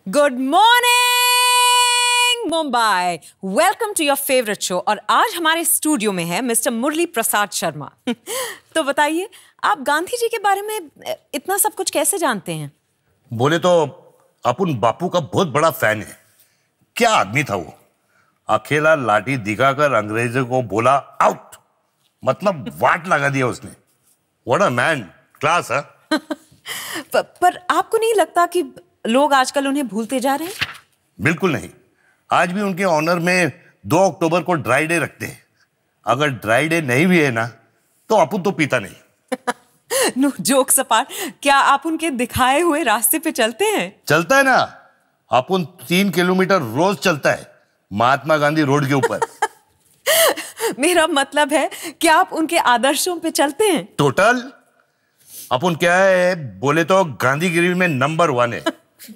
Good morning Mumbai, welcome to your favourite show. और आज हमारे स्टूडियो में है मिस्टर मुरली प्रसाद शर्मा। तो बताइए, आप गांधी जी के बारे में इतना सब कुछ कैसे जानते हैं? बोले तो अपन बापू का बहुत बड़ा फैन है। क्या आदमी था वो, अकेला लाठी दिखाकर अंग्रेजों को बोला आउट, मतलब वाट लगा दिया उसने। व्हाट अ मैन, क्लास है। पर आपको नहीं लगता कि लोग आजकल उन्हें भूलते जा रहे हैं? बिल्कुल नहीं, आज भी उनके ऑनर में 2 अक्टूबर को ड्राई डे रखते हैं। अगर ड्राई डे नहीं भी है ना तो अपन तो पीता नहीं। नो जोक्स अपार्ट, क्या आप उनके दिखाए हुए रास्ते पे चलते हैं? चलता है ना, अपन 3 किलोमीटर रोज चलता है महात्मा गांधी रोड के ऊपर। मेरा मतलब है कि आप उनके आदर्शों पे चलते हैं? टोटल अपन क्या है बोले तो गांधीगिरी में नंबर 1 है।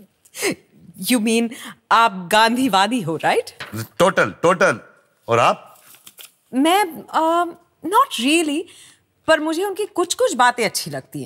You mean आप गांधीवादी हो, राइट? टोटल। और आप? मैं नॉट रियली, पर मुझे उनकी कुछ कुछ बातें अच्छी लगती हैं।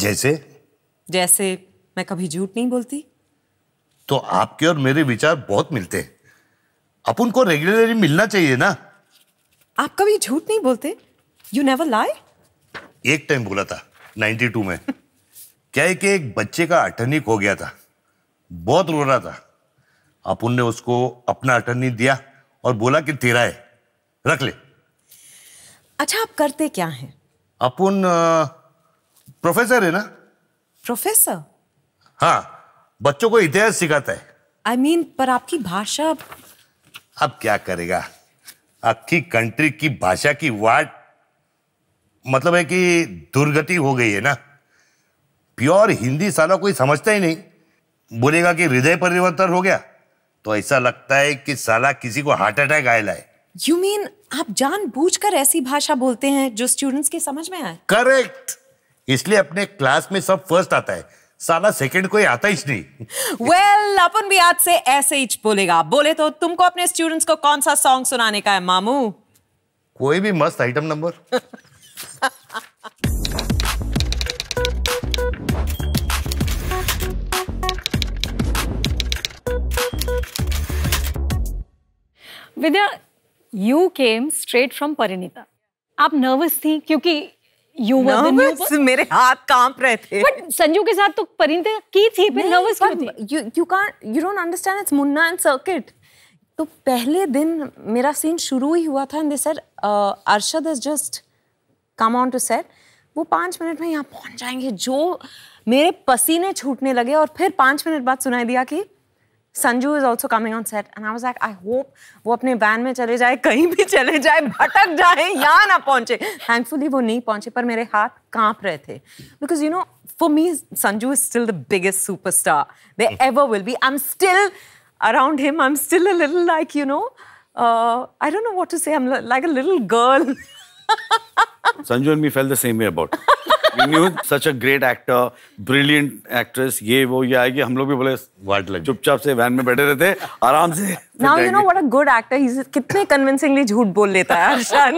जैसे मैं कभी झूठ नहीं बोलती। तो आपके और मेरे विचार बहुत मिलते हैं, अपन को रेगुलरली मिलना चाहिए ना। आप कभी झूठ नहीं बोलते? You never lie? एक टाइम बोला था 92 में। क्या है कि एक बच्चे का अटर्नी खो गया था, बहुत रो रहा था। अपन ने उसको अपना अटर्नी दिया और बोला कि तेरा है, रख ले। अच्छा, आप करते क्या हैं? अपन प्रोफेसर है ना। प्रोफेसर? हाँ, बच्चों को इतिहास सिखाता है। I mean, पर आपकी भाषा? अब क्या करेगा, आखी कंट्री की भाषा की वाट मतलब है कि दुर्गति हो गई है ना। प्योर हिंदी साला कोई समझता ही नहीं। बोलेगा कि हृदय परिवर्तन हो गया तो ऐसा लगता है कि साला किसी को हार्ट अटैक आया है। You mean आप जानबूझकर ऐसी भाषा बोलते हैं जो स्टूडेंट्स के समझ में आए? करेक्ट, इसलिए अपने क्लास में सब फर्स्ट आता है, साला सेकंड कोई आता ही नहीं। Well, अपन भी आज से ऐसे ही बोलेगा। बोले तो तुमको अपने स्टूडेंट्स को कौन सा सॉन्ग सुनाने का है मामू? कोई भी मस्त item number. Vidya, you came straight from Parineeta. आप नर्वस थी क्योंकि you were the new Nervous? मेरे हाथ कांप रहे थे। बट संजू के साथ तो परिणीता की थी, फिर नर्वस क्यों थी? You don't understand, it's Munna and Circuit. तो पहले दिन मेरा सीन शुरू ही हुआ था and they said Arshad has just come on to set. वो 5 मिनट में यहाँ पहुंच जाएंगे। जो मेरे पसीने छूटने लगे और फिर 5 मिनट बाद सुनाई दिया कि Sanju is also coming on set and I was like, I hope वो अपने वैन में चले जाए, कहीं भी चले जाए, भटक जाए, यहाँ ना पहुंचे। Thankfully वो नहीं पहुंचे, पर मेरे हाथ कांप रहे थे because you know, for me Sanju is still the biggest superstar there ever will be. I'm still around him. I'm still a little like, you know, I don't know what to say. I'm like a little girl. Sanju and me felt the same way about it. We knew such a great actor, brilliant actress. ये वो ये आएगी, हम लोग भी बोले चुपचाप से वैन में बैठे रहते, आराम से। Now you know what a good actor. He's कितने convincingly झूठ बोल लेता है Arshad.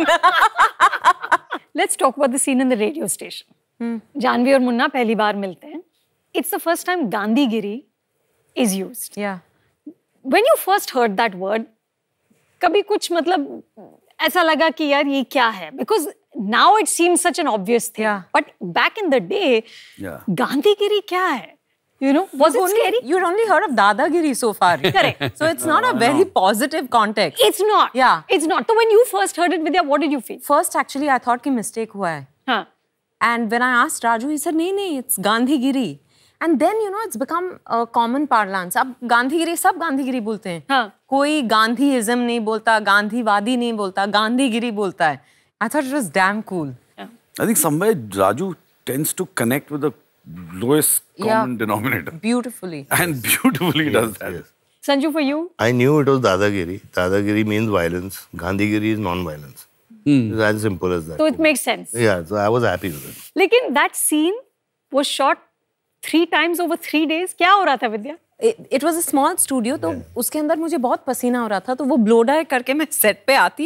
Let's talk about the scene in the radio station. Janvi और मुन्ना पहली बार मिलते हैं। It's the first time Gandhigiri is used. Yeah. When you first heard that word, कभी कुछ मतलब ऐसा लगा कि यार ये क्या है? Because now it seems such an obvious thing. Yeah. But back in the day, Yeah. Gandhigiri क्या है? You know, was it scary? You'd only heard of Dadagiri so far. Correct. So it's not a very positive context. It's not. Yeah. It's not. So when you first heard it, Vidya, what did you feel? First, actually, I thought कि mistake हुआ है. हाँ. And when I asked Raju, he said, नहीं, it's Gandhigiri. And then, you know, it's become a common parlance. अब गांधीगिरी, सब गांधीगिरी बोलते हैं. हाँ. कोई गांधीइज्म नहीं बोलता, गांधीवादी नहीं बोलता, गांधीगिरी बोलता है. I thought it was damn cool. I think somewhere Raju tends to connect with the lowest common denominator. Beautifully. And beautifully does that. Yes. Sanju, for you? I knew it was Dadagiri. Dadagiri means violence. Gandhigiri is non-violence. It's as simple as that. So it makes sense. Yeah, so I was happy with it. लेकिन that scene was shot 3 times over 3 days. क्या हो रहा था विद्या? It was a small studio, तो उसके अंदर मुझे बहुत पसीना हो रहा था, तो वो ब्लो ड्राई करके मैं सेट पे आती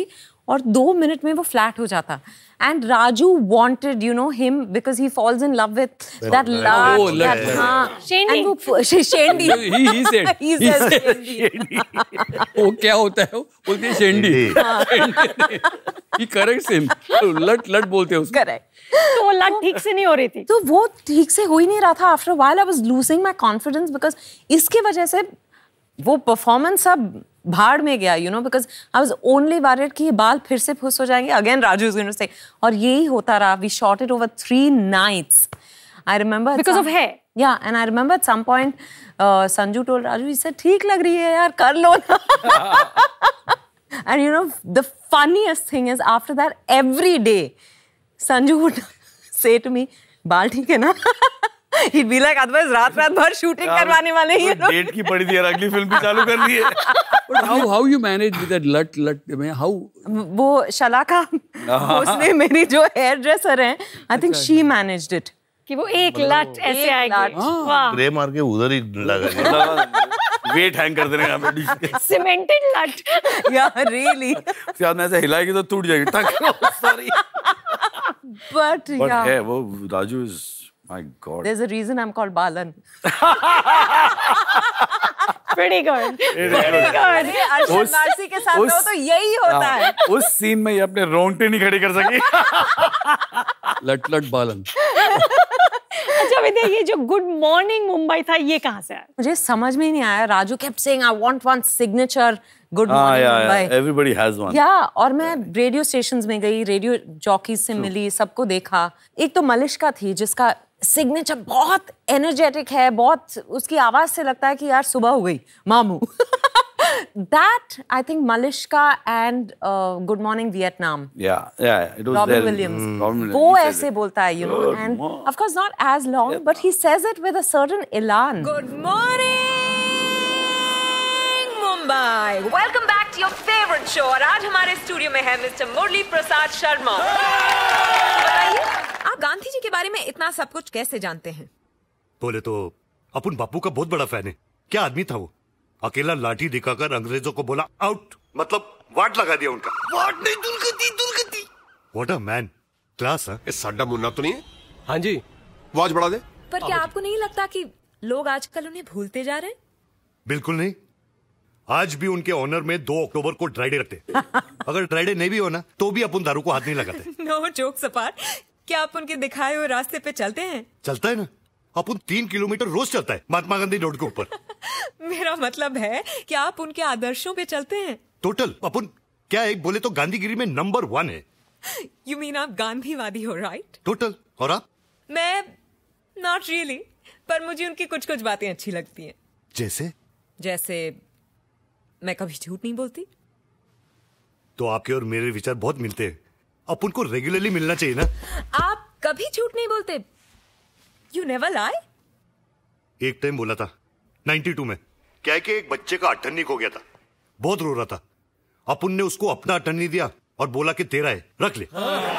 और 2 मिनट में वो फ्लैट हो जाता. And Raju wanted, you know, him because he falls in love with that love. Oh, that, Shendi. Shendi. He said. He says Shendi. वो क्या होता है? बोलते हैं शेंडी. He corrects him. लट बोलते हैं उसको. Correct. तो वो लट ठीक से नहीं हो रही थी. तो वो ठीक से हो ही नहीं रहा था. After a while I was losing my confidence because इसके वजह से वो परफॉर्मेंस सब भाड़ में गया, you know, because I was only worried कि ये बाल फिर से फुस हो जाएंगे. Again, Raju is going to say. और यही होता रहा. We shot it over 3 nights. I remember. Because of hair. Yeah, and I remember at some point, Sanju told Raju, he said, ठीक लग रही है यार, कर लो ना. And you know, the funniest thing is after that, every day, Sanju would say to me, बाल ठीक है ना? He'd be like, otherwise रात भर शूटिंग करवाने वाले ही. डेट की पड़ी थी, अगली फिल्म भी चालू कर दी है. But how you manage with that लट में how? वो शलाका, उसने मेरी जो हेयर ड्रेसर है, I think she managed it. कि वो एक लट ऐसे आएगी. वाह. स्प्रे मार के उधर ही लगा. वेट हैंग कर देने यहाँ. सीमेंटेड लट. Yeah, really. उसके बाद में ऐसे हिलाएगी तो टूट जाएगी. Sorry. But yeah. है वो Raju is my God. There's a reason I'm called Balan. Pretty good. अरे अर्शद वारसी के साथ हो तो यही होता है. उस सीन में ये अपने रोंगटे नहीं खड़े कर सकी. लट बालन. अच्छा विद्या, ये जो गुड मॉर्निंग मुंबई था ये कहाँ से आया? मुझे समझ में नहीं आया. Raju kept saying I want one signature good morning Mumbai. Everybody has one. या और मैं रेडियो स्टेशंस में गई, रेडियो जॉकीज से मिली, सबको देखा. एक तो मलिश्का थी जिसका सिग्नेचर बहुत एनर्जेटिक है, बहुत उसकी आवाज से लगता है कि यार सुबह हो गई मामू. That I think Malishka and Good Morning Vietnam. Yeah, it was Robin there. Williams. वो ऐसे बोलता है, you know, and of course not as long, but he says it with a certain elan. Good morning Mumbai. Welcome back to your favorite show. और आज हमारे studio में है mister मुरली प्रसाद शर्मा. बताइए, आप गांधी जी के बारे में इतना सब कुछ कैसे जानते हैं? बोले तो अपन बापू का बहुत बड़ा फैन है. क्या आदमी था वो. अकेला लाठी दिखाकर अंग्रेजों को बोला आउट, मतलब वाट लगा दिया उनका. वाट नहीं, दुर्गति. What a man. क्लास है. ये साडा मुन्ना तो नहीं है? हाँ जी, आवाज बढ़ा दे. पर क्या आपको नहीं लगता कि लोग आजकल उन्हें भूलते जा रहे हैं? बिल्कुल नहीं. आज भी उनके ऑनर में 2 अक्टूबर को ड्राई डे रखते. अगर ड्राई डे नहीं भी हो ना तो भी अपन दारू को हाथ नहीं लगाते. नो जोक्स अपार्ट, क्या आप उनके दिखाए हुए रास्ते पे चलते हैं? चलता है ना. अपन 3 किलोमीटर रोज चलता है महात्मा गांधी रोड के ऊपर. मेरा मतलब है कि आप उनके आदर्शों पे चलते हैं. टोटल अपन क्या है, बोले तो गांधीगिरी में नंबर 1 है. यू मीन आप गांधीवादी हो, राइट? टोटल. और आप? मैं नॉट रियली, पर मुझे उनकी कुछ कुछ बातें अच्छी लगती हैं. जैसे मैं कभी झूठ नहीं बोलती. तो आपके और मेरे विचार बहुत मिलते हैं. अपन को रेगुलरली मिलना चाहिए ना. आप कभी झूठ नहीं बोलते. You never lie. एक टाइम बोला था 92 में. क्या है कि एक बच्चे का अठन्नी खो गया था. बहुत रो रहा था. अपन ने उसको अपना अठन्नी दिया और बोला कि तेरा है, रख ले.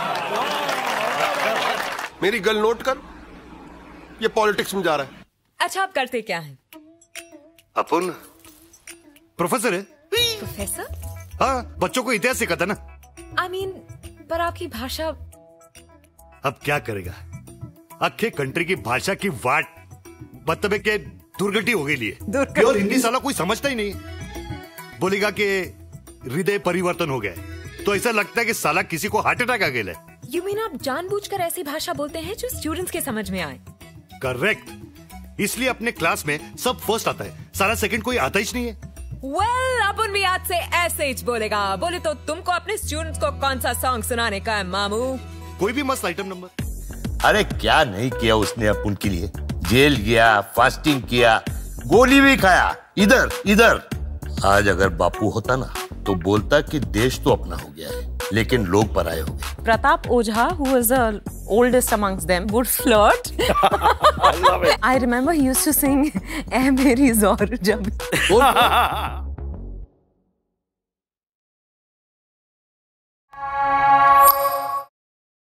मेरी गल नोट कर, ये पॉलिटिक्स में जा रहा है. अच्छा, आप करते क्या हैं? अपन प्रोफेसर है. प्रोफेसर? हाँ, बच्चों को इतिहास सिखाता ना. आई मीन, पर आपकी भाषा. अब क्या करेगा, अखे कंट्री की भाषा की वाट मतलब है कि दुर्गति हो गई है. प्योर हिंदी साला कोई समझता ही नहीं. बोलेगा कि हृदय परिवर्तन हो गया है तो ऐसा लगता है कि साला किसी को हार्ट अटैक आ गया है. यू मीन आप जानबूझकर ऐसी भाषा बोलते हैं जो स्टूडेंट्स के समझ में आए? करेक्ट. इसलिए अपने क्लास में सब फर्स्ट आता है, सारा सेकंड कोई आता ही नहीं है. वेल, अपन भी आज से ऐसे ही बोलेगा. बोले तो तुमको अपने स्टूडेंट्स को कौन सा सॉन्ग सुनाने का है मामू? कोई भी मस्त आइटम नंबर. अरे क्या नहीं किया उसने अपन के लिए. जेल गया, फास्टिंग किया, गोली भी खाया, इधर. आज अगर बापू होता ना तो बोलता कि देश तो अपना हो गया है लेकिन लोग पराए हो गए. Pratap Ojha, who was the oldest amongst them, would flirt. I love it. I remember he used to sing "ऐ मेरी ज़ौर" जब